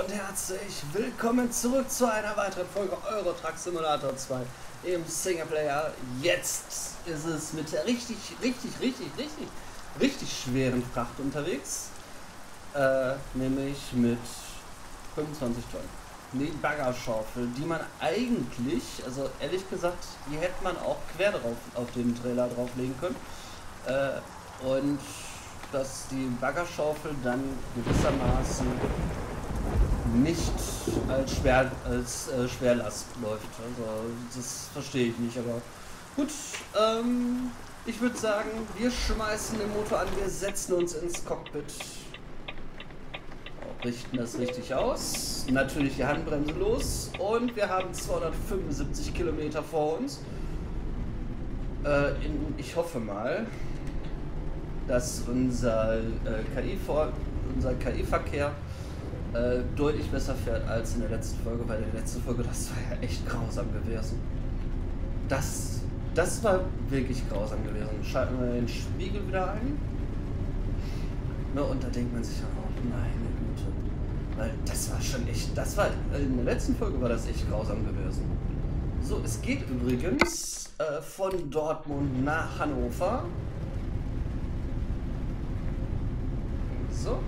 und herzlich willkommen zurück zu einer weiteren Folge Euro Truck Simulator 2 im Singleplayer. Jetzt ist es mit der richtig schweren Fracht unterwegs, nämlich mit 25 Tonnen. Die Baggerschaufel, die man eigentlich, also ehrlich gesagt, die hätte man auch quer drauf auf den Trailer drauflegen können, und dass die Baggerschaufel dann gewissermaßen nicht als Schwerlast läuft. Also das verstehe ich nicht, aber gut. Ich würde sagen, wir schmeißen den Motor an, wir setzen uns ins Cockpit, richten das richtig aus, natürlich die Handbremse los und wir haben 275 Kilometer vor uns. Ich hoffe mal, dass unser KI-Verkehr deutlich besser fährt als in der letzten Folge, weil die letzte Folge, das war ja echt grausam gewesen. Das war wirklich grausam gewesen. Schalten wir den Spiegel wieder ein. Ne, und da denkt man sich ja auch, meine Güte. Weil das war schon echt, in der letzten Folge war das echt grausam gewesen. So, es geht übrigens von Dortmund nach Hannover. So.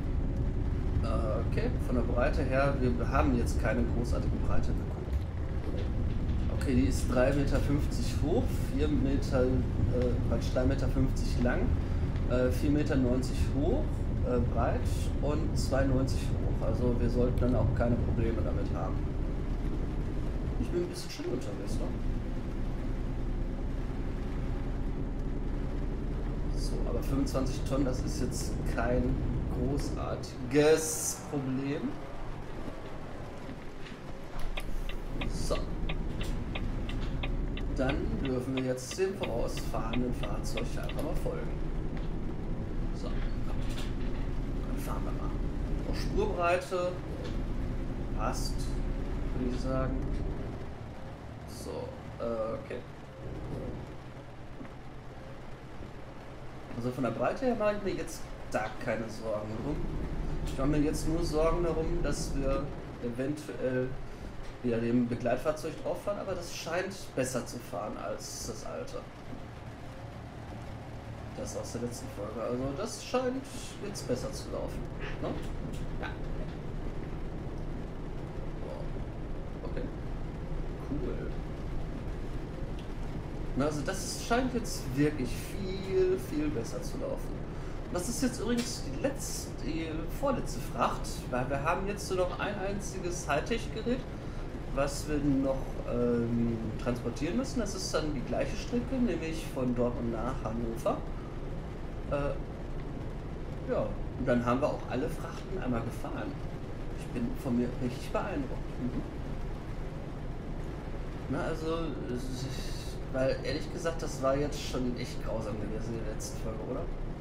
Okay, von der Breite her, wir haben jetzt keine großartige Breite bekommen. Okay, die ist 3,50 Meter hoch, 3,50 Meter lang, 4,90 Meter hoch, breit und 2,90 hoch. Also wir sollten dann auch keine Probleme damit haben. Ich bin ein bisschen schön unterwegs, ne? So, aber 25 Tonnen, das ist jetzt kein großartiges Problem. So. Dann dürfen wir jetzt dem vorausfahrenden Fahrzeug einfach mal folgen. So. Dann fahren wir mal. Auch Spurbreite passt, würde ich sagen. So, okay. Also von der Breite her mache ich mir jetzt da keine Sorgen drum. Ich mache mir jetzt nur Sorgen darum, dass wir eventuell wieder dem Begleitfahrzeug drauf fahren, aber das scheint besser zu fahren als das alte. Das aus der letzten Folge. Also das scheint jetzt besser zu laufen. Ne? Ja. Okay. Cool. Also das scheint jetzt wirklich viel besser zu laufen. Das ist jetzt übrigens die vorletzte Fracht, weil wir haben jetzt nur noch ein einziges Hightech-Gerät, was wir noch transportieren müssen. Das ist dann die gleiche Strecke, nämlich von Dortmund nach Hannover. Ja, und dann haben wir auch alle Frachten einmal gefahren. Ich bin von mir richtig beeindruckt. Na, also, weil ehrlich gesagt, das war jetzt schon echt grausam gewesen in der letzten Folge, oder?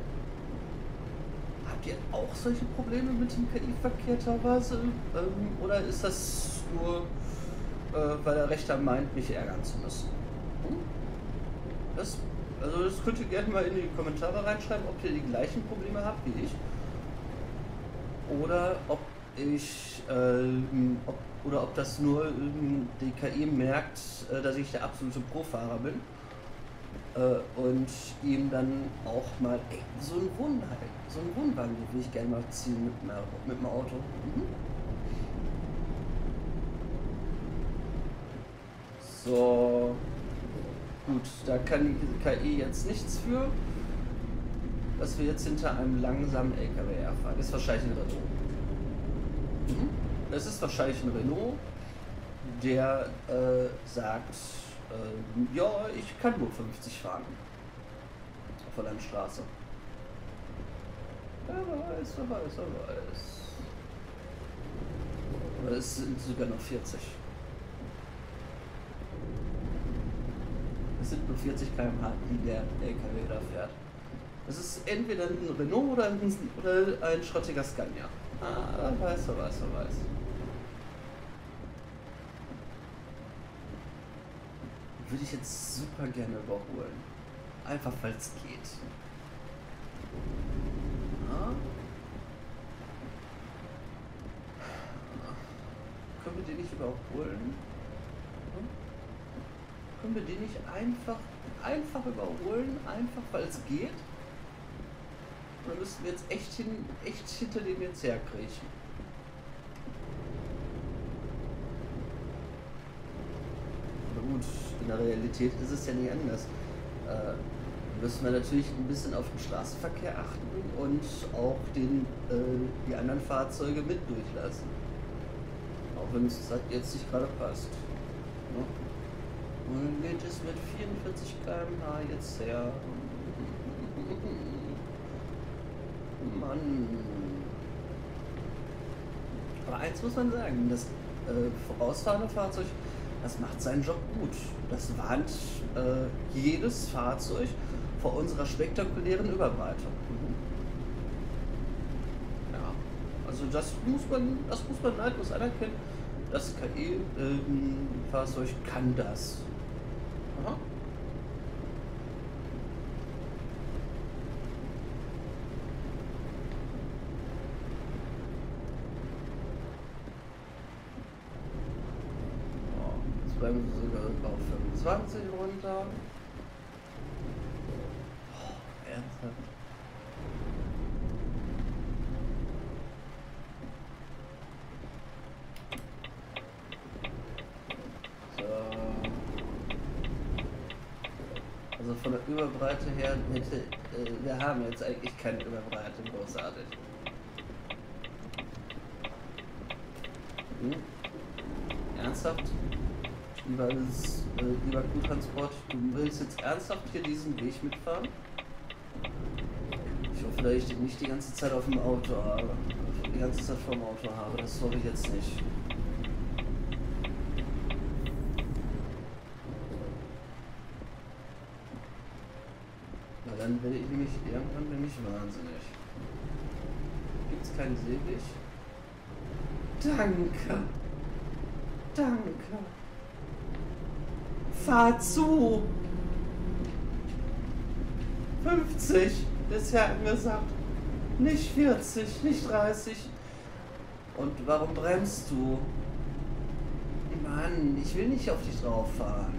Habt ihr auch solche Probleme mit dem KI-Verkehr teilweise? Oder ist das nur, weil der Rechter meint, mich ärgern zu müssen? Das könnt ihr gerne mal in die Kommentare reinschreiben, ob ihr die gleichen Probleme habt wie ich. Oder ob ob das nur die KI merkt, dass ich der absolute Pro-Fahrer bin. Und ihm dann auch mal, so ein Wohnwagen will ich gerne mal ziehen mit dem Auto. So, gut, da kann die KI jetzt nichts für, dass wir jetzt hinter einem langsamen LKW herfahren. Das ist wahrscheinlich ein Renault. Das ist wahrscheinlich ein Renault, der sagt, ja, ich kann nur 50 fahren auf der Landstraße. Wer weiß. Aber es sind sogar noch 40. Es sind nur 40 km/h, die der LKW da fährt. Das ist entweder ein Renault oder ein schrottiger Scania. Wer weiß. Würde ich jetzt super gerne überholen. Einfach weil es geht. Ja. können wir den nicht überholen? Hm? Können wir den nicht einfach überholen? Einfach, weil es geht? Oder müssten wir jetzt echt hinter dem jetzt herkriechen? Na gut, in der Realität ist es ja nicht anders. Müssen wir natürlich ein bisschen auf den Straßenverkehr achten und auch die anderen Fahrzeuge mit durchlassen. Auch wenn es halt jetzt nicht gerade passt. Ne? Und geht es mit 44 km/h jetzt her. Mann. Aber eins muss man sagen, das vorausfahrende Fahrzeug, das macht seinen Job gut. Das warnt jedes Fahrzeug vor unserer spektakulären Überbreitung. Ja, also das muss man neidlos anerkennen. Das KI-Fahrzeug kann das. Aha. Jetzt bleiben wir sogar auf 25 runter. Ernsthaft? So. Also von der Überbreite her wir haben jetzt eigentlich keine Überbreite, großartig. Hm? Ernsthaft? Lieber Q-Transport, du willst jetzt ernsthaft hier diesen Weg mitfahren? Ich hoffe, dass ich den nicht die ganze Zeit auf dem Auto habe. Die ganze Zeit vor dem Auto habe, das hoffe ich jetzt nicht. Na dann werde ich nämlich irgendwann wahnsinnig. Gibt's keinen Seeweg? Danke. Danke. Fahr zu. 50 bisher angesagt. Nicht 40, nicht 30. Und warum bremst du? Mann, ich will nicht auf dich drauf fahren.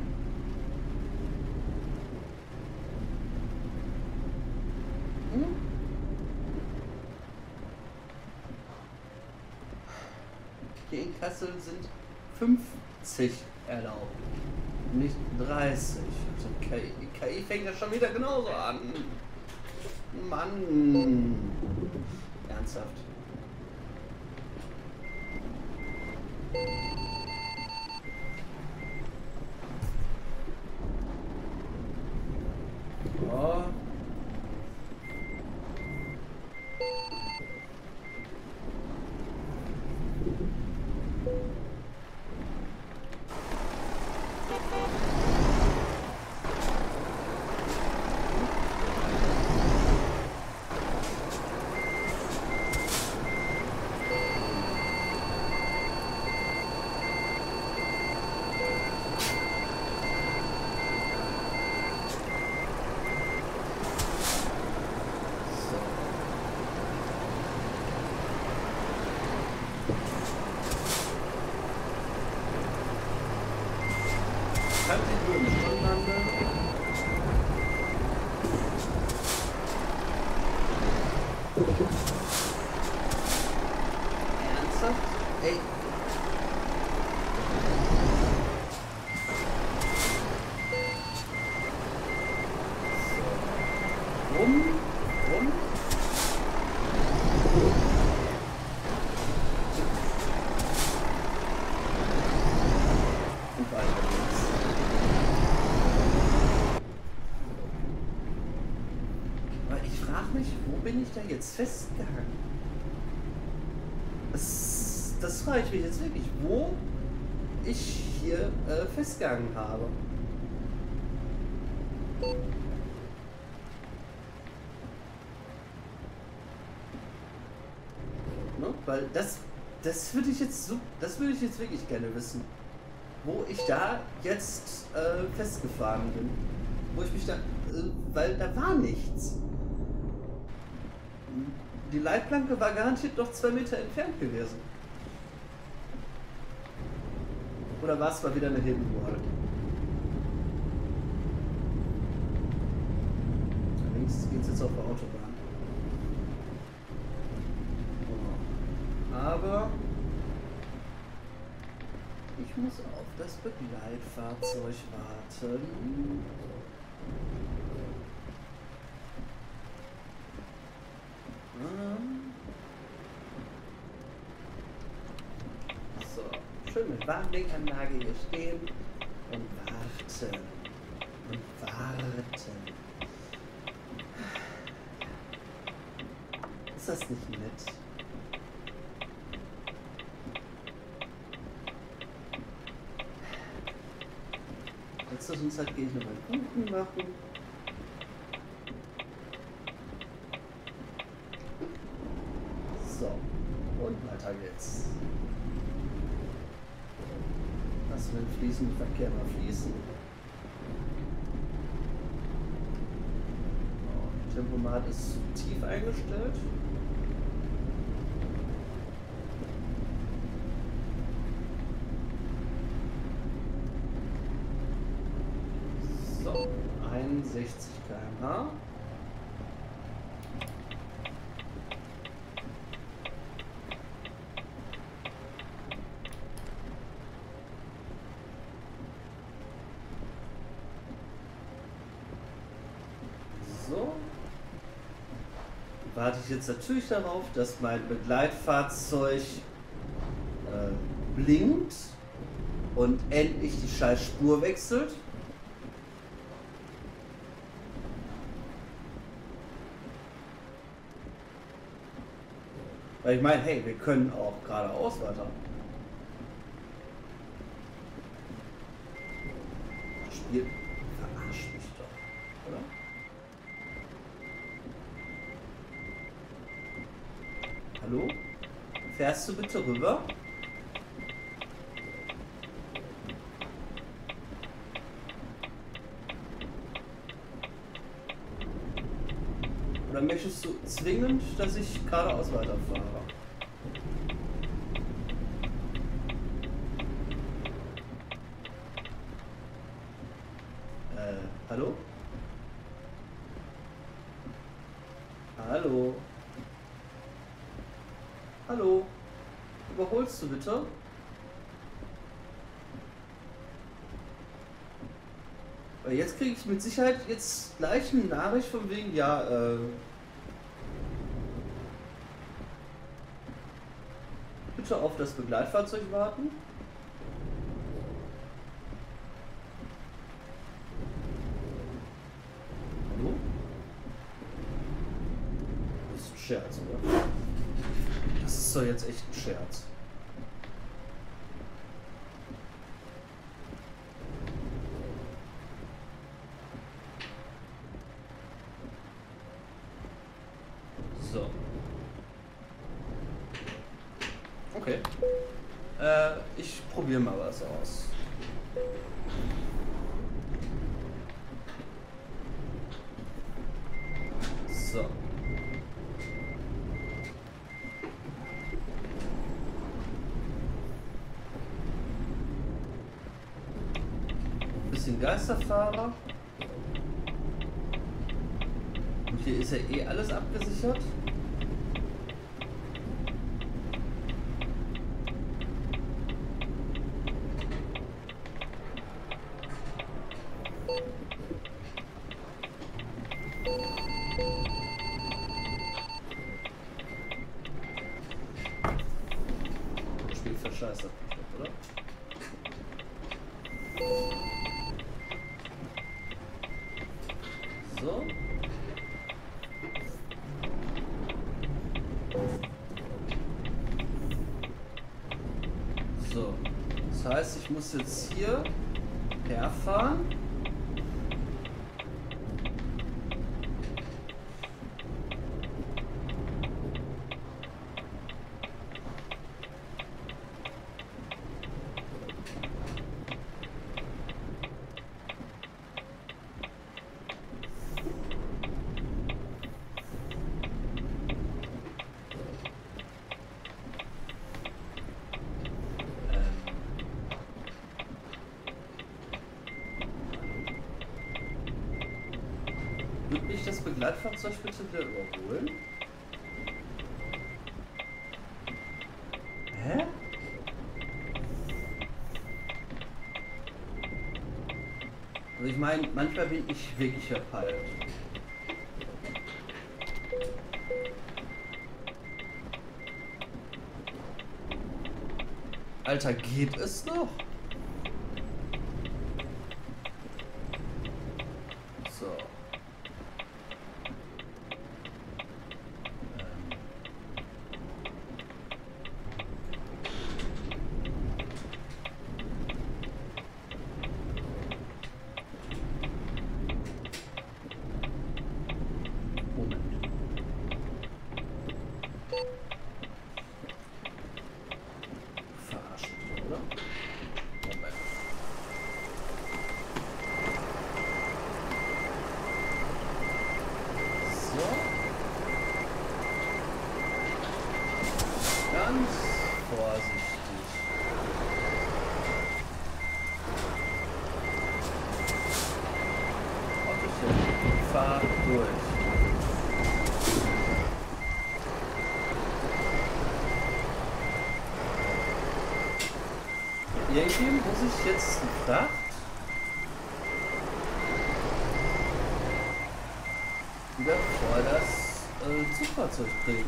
Hm? Hier in Kassel sind 50 erlaubt, nicht 30. Also KI fängt ja schon wieder genauso an. Mann. Ernsthaft. Oh. Kann die Blumen voneinander? Ernsthaft? Ey. Rum. Und weiter geht's. Aber ich frage mich, wo bin ich da jetzt festgehangen? Das frage ich mich jetzt wirklich, wo ich hier festgehangen habe. Ne? Weil das würde ich jetzt wirklich gerne wissen, wo ich da jetzt festgefahren bin, wo ich mich da, weil da war nichts. Die Leitplanke war garantiert noch 2 Meter entfernt gewesen. Oder war es mal wieder eine Hidden Wall? Links geht es jetzt auf der Autobahn. Oh. Aber ich muss auf das Begleitfahrzeug warten. So, schön mit Warnblinkanlage hier stehen und warten. Und warten. Ist das nicht nett? Als Zwischenzeit gehe ich noch mal Kuchen machen. So, und weiter geht's. Lassen wir den fließenden Verkehr mal fließen. Oh, Tempomat ist zu tief eingestellt. So, 61 km/h. So. Warte ich jetzt natürlich darauf, dass mein Begleitfahrzeug blinkt und endlich die scheiß Spur wechselt. Weil ich meine, hey, wir können auch geradeaus weiter. Spiel verarscht mich doch, oder? Hallo? Fährst du bitte rüber? Oder möchtest du zwingend, dass ich geradeaus weiterfahre? Hallo? Hallo? Hallo? Überholst du bitte? Weil jetzt kriege ich mit Sicherheit jetzt gleich eine Nachricht von wegen, ja, bitte auf das Begleitfahrzeug warten. Hallo? Das ist ein Scherz, oder? Das ist doch jetzt echt ein Scherz. So. Okay. Ich probiere mal was aus. So. Bisschen Geisterfahrer. Und hier ist ja eh alles abgesichert. Das Spiel verscheißert mich doch, oder? So. So. Das heißt, ich muss jetzt hier herfahren. Begleitfahrzeug bitte wieder überholen? Hä? Also ich meine, manchmal bin ich wirklich verpeilt. Alter, geht es noch? So. Moment. Verarschen, oder? Moment. So. Ganz vorsichtig. Autochen, fahr durch. Irgendwie muss ich jetzt die Fracht wieder vor das Zugfahrzeug bringen.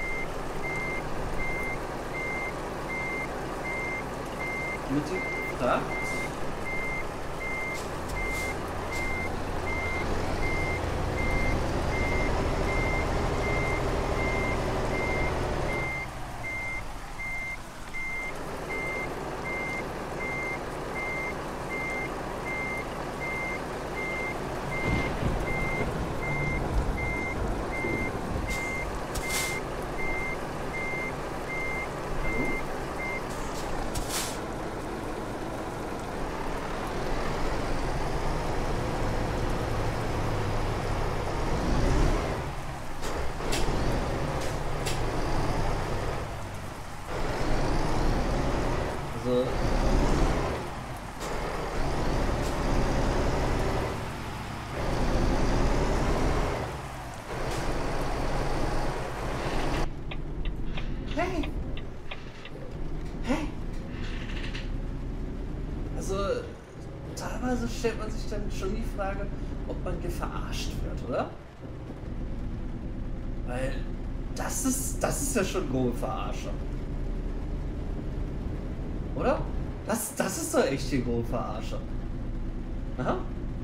Mit der Fracht also hey! Hey! Also teilweise stellt man sich dann schon die Frage, ob man hier verarscht wird, oder? Weil das ist ja schon grobe Verarsche. Oder? Das ist doch echt die grobe Verarsche. Aha.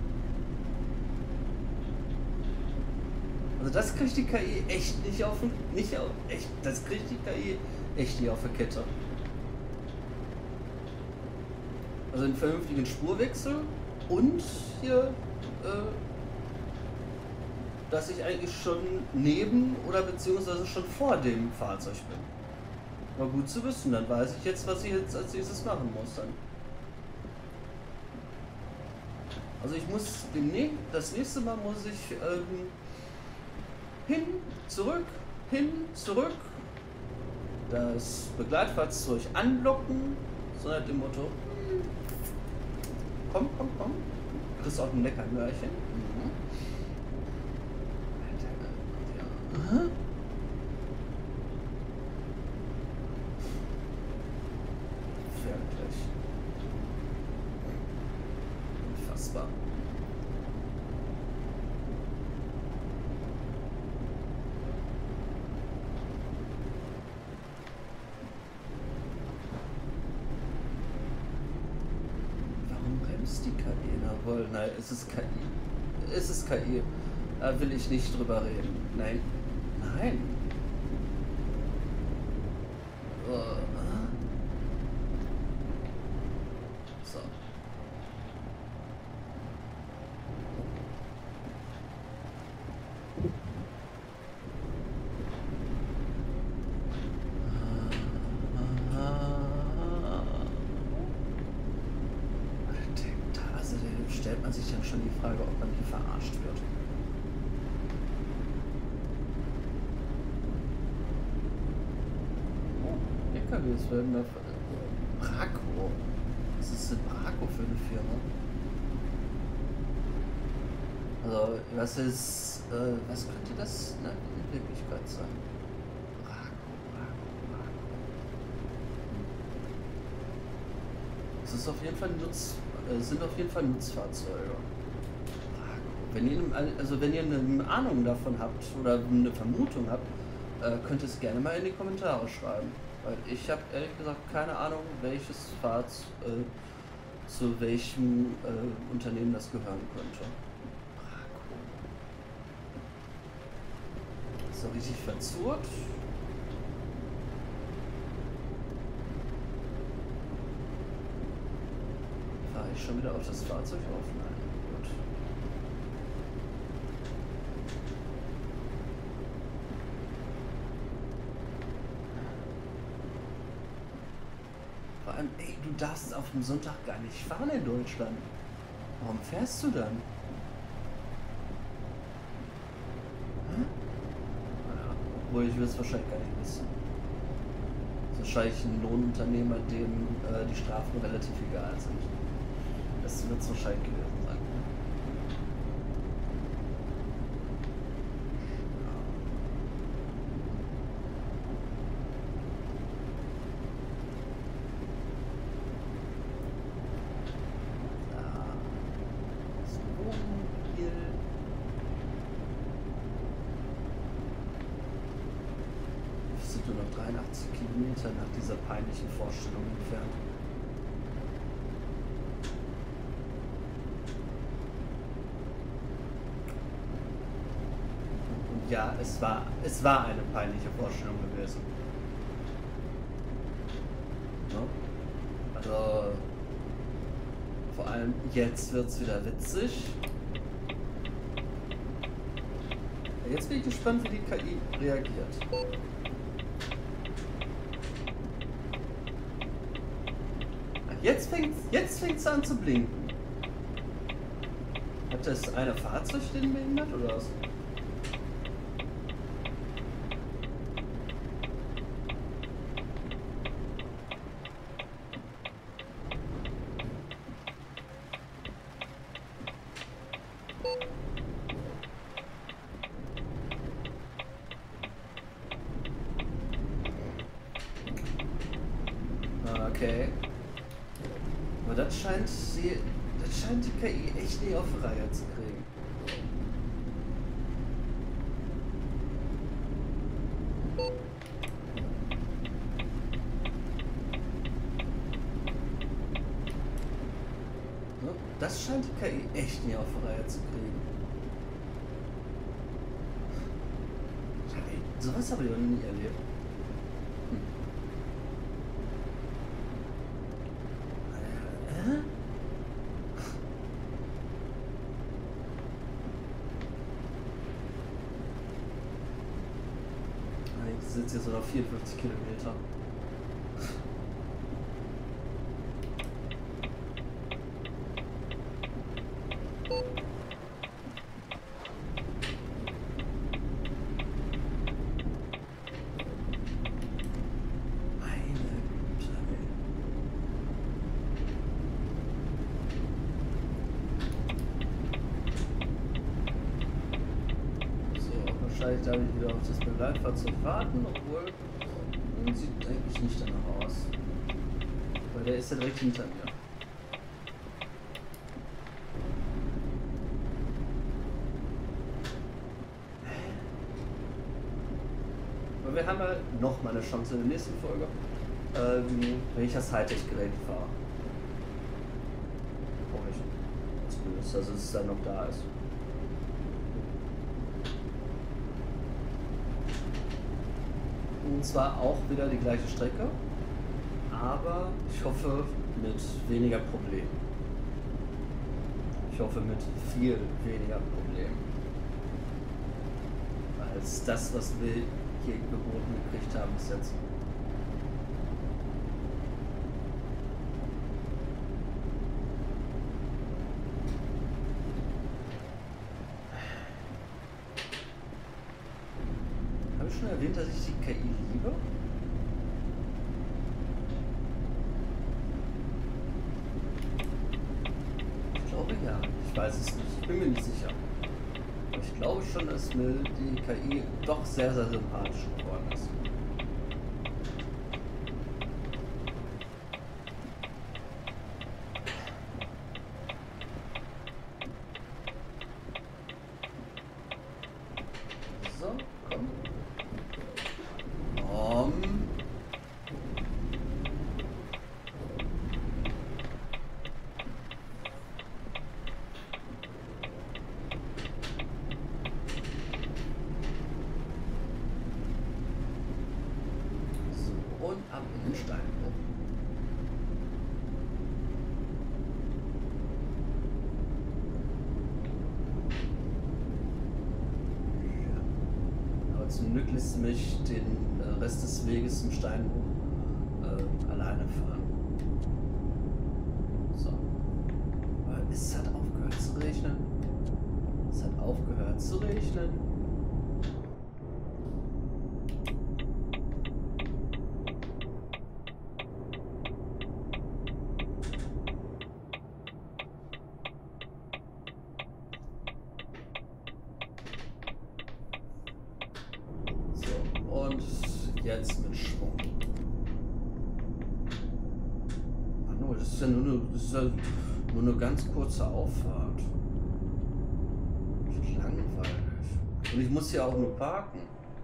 Also das kriegt die KI echt nicht auf, echt, das kriegt die KI echt nicht auf der Kette. Also einen vernünftigen Spurwechsel und hier, dass ich eigentlich schon neben oder beziehungsweise schon vor dem Fahrzeug bin. War gut zu wissen, dann weiß ich jetzt, was ich jetzt als nächstes machen muss dann. Also ich muss das nächste Mal muss ich hin, zurück, das Begleitfahrzeug anlocken, so nach dem Motto, komm, du kriegst auch ein lecker Möhrchen. Mhm. Ja. Wirklich. Unfassbar. Warum bremst die KI? Na wohl, nein, es ist KI. Es ist KI. Da will ich nicht drüber reden. Nein. Nein. So. Also da stellt man sich dann schon die Frage, ob man hier verarscht wird. LKWs werden da... Braco. Was ist denn Braco für eine Firma? Also, was könnte das in Wirklichkeit sein? Es ist auf jeden Fall sind auf jeden Fall Nutzfahrzeuge. Wenn ihr eine Ahnung davon habt oder eine Vermutung habt, könnt ihr es gerne mal in die Kommentare schreiben. Weil ich habe ehrlich gesagt keine Ahnung, welches zu welchem Unternehmen das gehören könnte. Ist doch richtig verzurrt. Fahre ich schon wieder auf das Fahrzeug auf? Nein, gut. Vor allem, ey, du darfst auf dem Sonntag gar nicht fahren in Deutschland. Warum fährst du dann? Obwohl, ich will es wahrscheinlich gar nicht wissen. Das ist wahrscheinlich ein Lohnunternehmer, dem die Strafen relativ egal sind. Das wird es wahrscheinlich gewesen sein. Nur noch 83 Kilometer nach dieser peinlichen Vorstellung entfernt. Und ja, es war eine peinliche Vorstellung gewesen. No? Also, vor allem jetzt wird es wieder witzig. Jetzt bin ich gespannt, wie die KI reagiert. Jetzt fängt's an zu blinken. Hat das eine Fahrzeug den behindert oder was? Okay. Aber das scheint die KI echt nicht auf die Reihe zu kriegen. Das scheint die KI echt nicht auf die Reihe zu kriegen. Sowas habe ich noch nie erlebt. Ich sitze jetzt so noch 54 Kilometer. Wahrscheinlich darf ich wieder auf das Begleitfahrzeug warten, obwohl sieht eigentlich nicht danach aus. Weil der ist ja direkt hinter mir. Aber wir haben ja noch mal eine Chance in der nächsten Folge, wenn ich das Hightech-Gerät fahre. Hoffe ich. Zumindest, dass es dann noch da ist. Und zwar auch wieder die gleiche Strecke, aber ich hoffe mit weniger Problemen. Ich hoffe mit viel weniger Problemen. Als das, was wir hier geboten gekriegt haben bis jetzt. Habe ich schon erwähnt, dass ich die KI liebe? Ich glaube ja. Ich weiß es nicht. Ich bin mir nicht sicher. Ich glaube schon, dass mir die KI doch sehr, sehr sympathisch geworden ist. So, komm. Und ab in den Steinbruch. Ja. Aber zum Glück lässt mich den Rest des Weges zum Steinbruch alleine fahren. So. Aber es hat aufgehört zu regnen. Es hat aufgehört zu regnen. Und jetzt mit Schwung. Ach no, das ist ja nur eine ganz kurze Auffahrt. Langweilig. Und ich muss ja auch nur parken.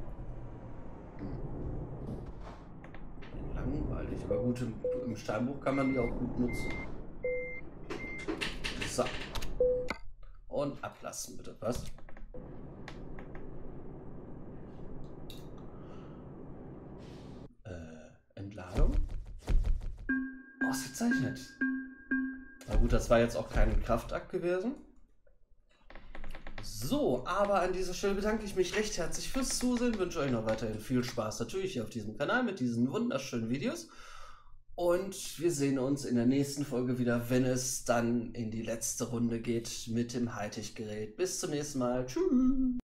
Langweilig. Aber gut, im Steinbruch kann man die auch gut nutzen. So. Und ablassen bitte, was? Entladung? Ausgezeichnet. Na gut, das war jetzt auch kein Kraftakt gewesen. So, aber an dieser Stelle bedanke ich mich recht herzlich fürs Zusehen, wünsche euch noch weiterhin viel Spaß natürlich hier auf diesem Kanal mit diesen wunderschönen Videos. Und wir sehen uns in der nächsten Folge wieder, wenn es dann in die letzte Runde geht mit dem Hightech-Gerät. Bis zum nächsten Mal. Tschüss.